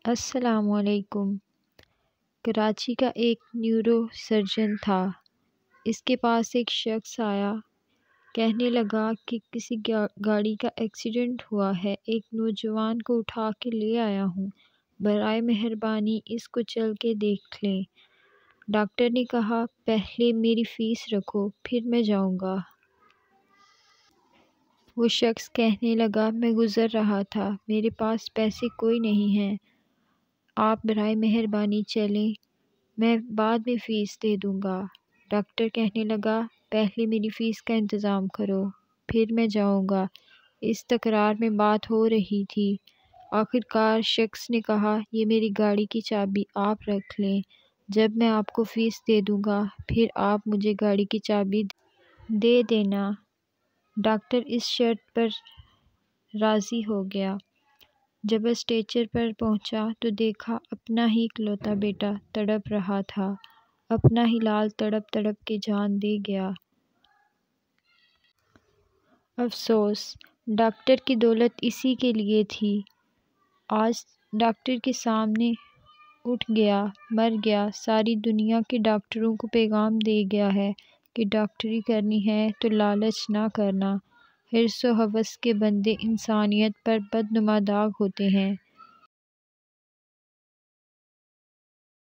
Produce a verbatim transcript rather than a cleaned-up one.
السلام علیکم۔ کراچی کا ایک نیورو سرجن تھا۔ اس کے پاس ایک شخص آیا، کہنے لگا کہ کسی گاڑی کا ایکسیڈنٹ ہوا ہے، ایک نوجوان کو اٹھا کے لے آیا ہوں، برائے مہربانی اس کو چل کے دیکھ لیں۔ ڈاکٹر نے کہا، پہلے میری فیس رکھو، پھر میں جاؤں گا۔ وہ شخص کہنے لگا، میں گزر رہا تھا، میرے پاس پیسے کوئی نہیں ہیں، آپ برائے مہربانی چلیں، میں بعد میں فیس دے دوں گا۔ ڈاکٹر کہنے لگا، پہلے میری فیس کا انتظام کرو، پھر میں جاؤں گا۔ اس تکرار میں بات ہو رہی تھی۔ آخرکار شخص نے کہا، یہ میری گاڑی کی چابی آپ رکھ لیں، جب میں آپ کو فیس دے دوں گا پھر آپ مجھے گاڑی کی چابی دے دینا۔ ڈاکٹر اس شرط پر راضی ہو گیا۔ جب اسٹریچر پر پہنچا تو دیکھا اپنا ہی اکلوتا بیٹا تڑپ رہا تھا، اپنا ہی لال تڑپ تڑپ کے جان دے گیا۔ افسوس، ڈاکٹر کی دولت اسی کے لیے تھی۔ آج ڈاکٹر کے سامنے اٹھ گیا، مر گیا، ساری دنیا کے ڈاکٹروں کو پیغام دے گیا ہے کہ ڈاکٹری کرنی ہے تو لالچ نہ کرنا۔ حرص و ہوس کے بندے انسانیت پر بدنما داغ ہوتے ہیں۔